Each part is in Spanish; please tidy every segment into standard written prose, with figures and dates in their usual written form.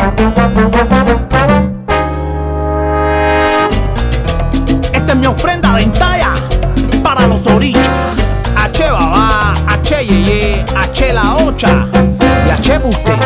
Esta es mi ofrenda de entalla para los orillas. H babá, H yeye, H la ocha y H buste.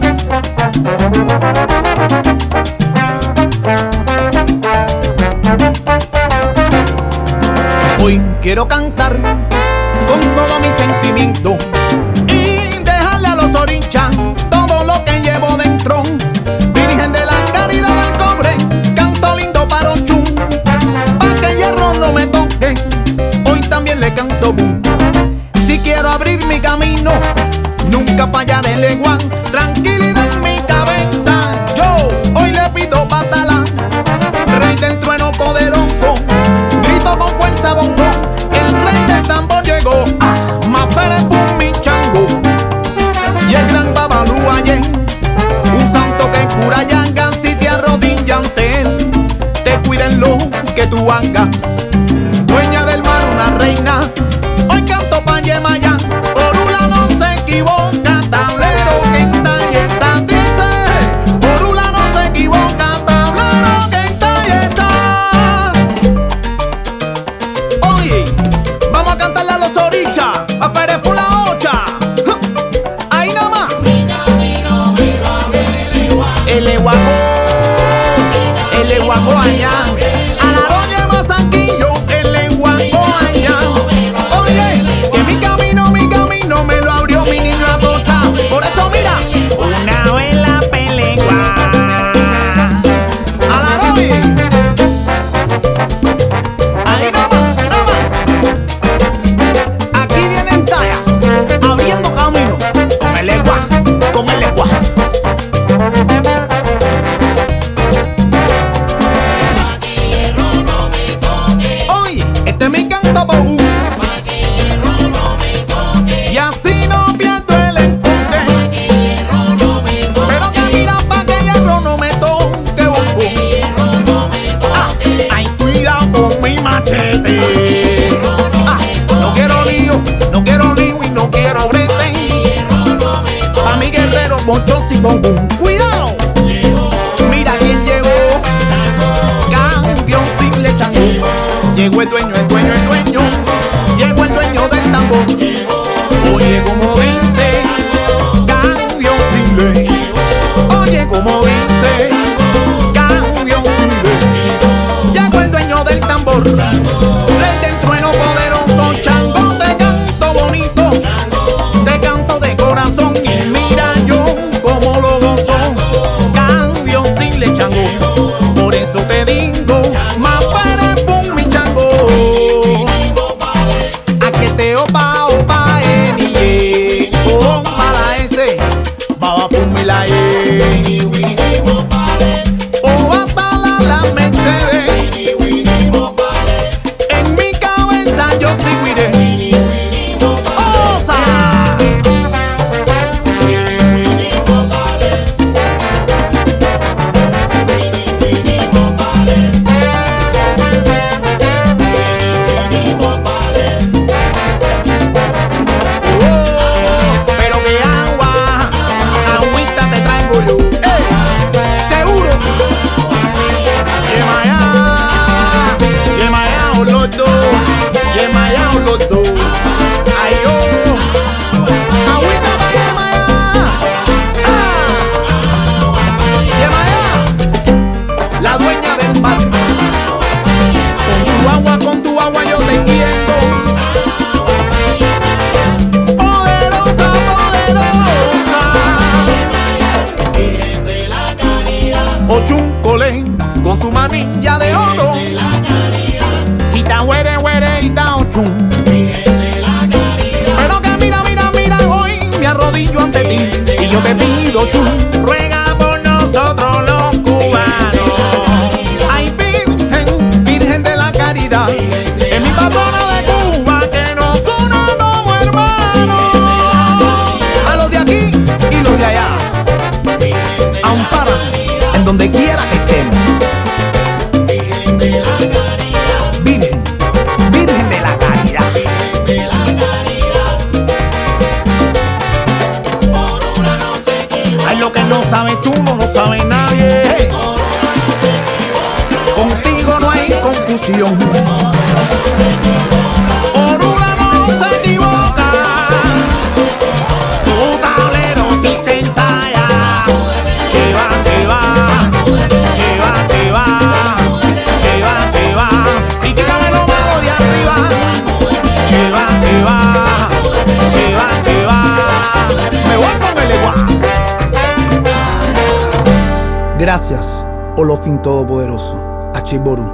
Hoy quiero cantar con todo mi sentimiento y dejarle a los orillas todo lo que llevo dentro. Virgen de la Caridad del Cobre, canto lindo para Ochun, pa' que el hierro no me toque. Hoy también le canto boom. Si quiero abrir mi camino, nunca fallaré el leguán. Tranquilidad en mi cabeza, yo hoy le pido Batalá, rey del trueno poderoso. Grito con fuerza bongo, el rey del tambor llegó. Más Pérez fue mi chango y el gran Babalú ayer, un santo que cura llagas. Si te arrodillas ante él, te cuiden lo que tú hagas. Dueña del mar, una reina, hoy canto pa' Yemayá. Orula no se equivoca, tablero que en talle está. Dice, Orula no se equivoca, tablero que en talle está. Oye, vamos a cantarle a los orillas, a Pérez fue la ocha. Ahí nomás. El Eguacó allá, a la doña de Mazanquillo, el Eguacó allá. Oye, que mi camino me lo abrió mi niño Atocha. Por eso mira, una vez la pelegua a la doña. Ahí nomás, nomás. Aquí viene entalla, abriendo camino, con el Egua, con el Egua. Este es mi canto bobú, y así no pierdo el enfoque. Pero que mira pa' que hierro no me toque, bongo. Ay, cuidado con mi machete. No quiero lío y no quiero brete. Pa' mi guerrero, bochos y bombón. Cuidado. Mira quién llegó, campeón simple chango. Llegó el dueño, llegó el dueño del tambor. Oye, como dice, campeón simple. Oye, como dice, campeón simple. Llegó el dueño del tambor, rey del trueno poderoso. Chango, te canto bonito, te canto de corazón. Y mira yo como lo gozo, campeón simple, chango. Por eso te digo, más Pérez fue mi chango. A que te opa, opa, niye. Opa la S, baba fumi la E. O hasta la Mercedes. En mi cabeza yo sigo iré. ¡Osa! Pero que agüita te traigo yo. Seguro. Yemayá o los dos, Yemayá o los dos. Ay yo, agüita pa' Yemayá. La dueña del mar. Con tu agua yo te quiero. Poderosa, poderosa. Ochun Colé con su manilla de oro. Ita huere, huere, ita Ochun. Pero que mira, hoy me arrodillo ante ti y yo te pido, Ochun, ruega por nosotros los cubanos. Ay, Virgen de la Caridad, es mi patrona de Cuba, que nos una como hermanos. A los de aquí y los de allá, ampara en donde quiera que estemos. Virgen de la Caridad. Ay, lo que no sabes tú no lo sabe nadie. Contigo no hay confusión. Orula no se equivoca. Tu tablero sí se entalla. Que va, que va, que va, que va, que va, que va. Y quítame lo malo de arriba. Que va, que va, que va, que va. Me voy con el igual. Gracias, Olofin Todopoderoso. Achiboru.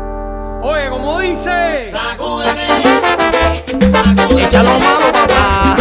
Oye, como dice, Echa lo malo para atrás.